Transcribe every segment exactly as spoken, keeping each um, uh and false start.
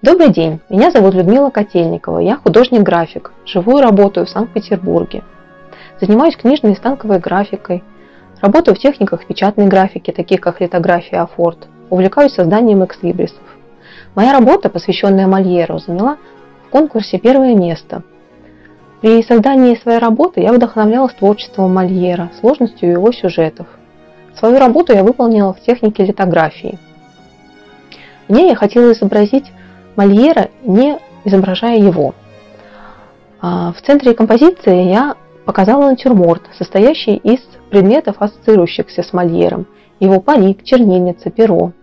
Добрый день, меня зовут Людмила Котельникова, я художник-график, живу и работаю в Санкт-Петербурге. Занимаюсь книжной и станковой графикой, работаю в техниках печатной графики, таких как литография Афорт, увлекаюсь созданием экслибрисов. Моя работа, посвященная Мольеру, заняла в конкурсе первое место. При создании своей работы я вдохновлялась творчеством Мольера, сложностью его сюжетов. Свою работу я выполнила в технике литографии. В ней я хотела изобразить Мольера, не изображая его. В центре композиции я показала натюрморт, состоящий из предметов, ассоциирующихся с Мольером: его парик, чернильница, перо.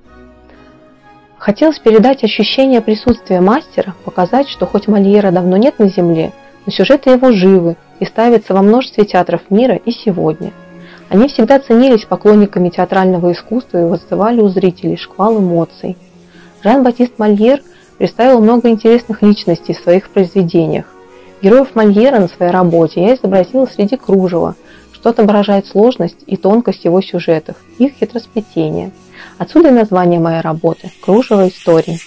Хотелось передать ощущение присутствия мастера, показать, что хоть Мольера давно нет на земле, но сюжеты его живы и ставятся во множестве театров мира и сегодня. Они всегда ценились поклонниками театрального искусства и вызывали у зрителей шквал эмоций. Жан-Батист Мольер представил много интересных личностей в своих произведениях. Героев Мольера на своей работе я изобразила среди кружева, что отображает сложность и тонкость его сюжетов, их хитросплетение. Отсюда и название моей работы – «Кружево историй».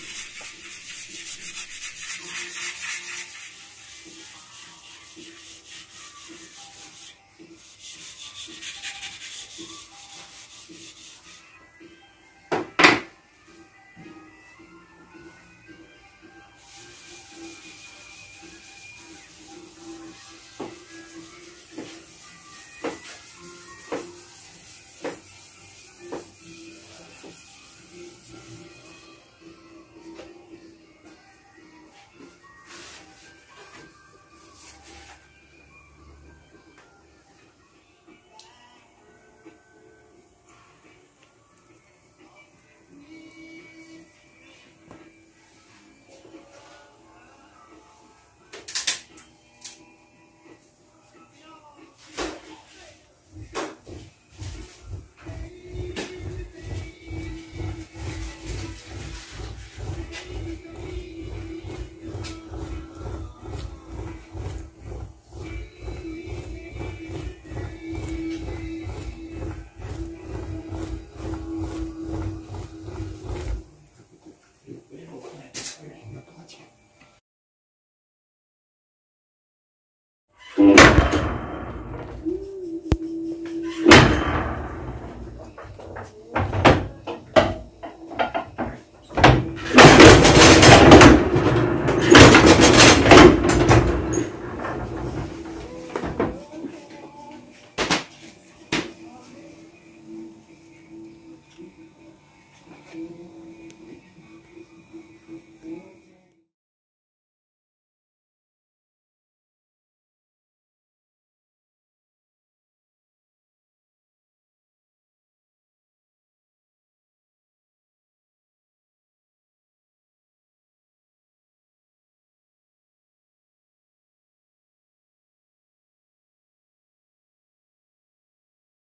Mm-hmm.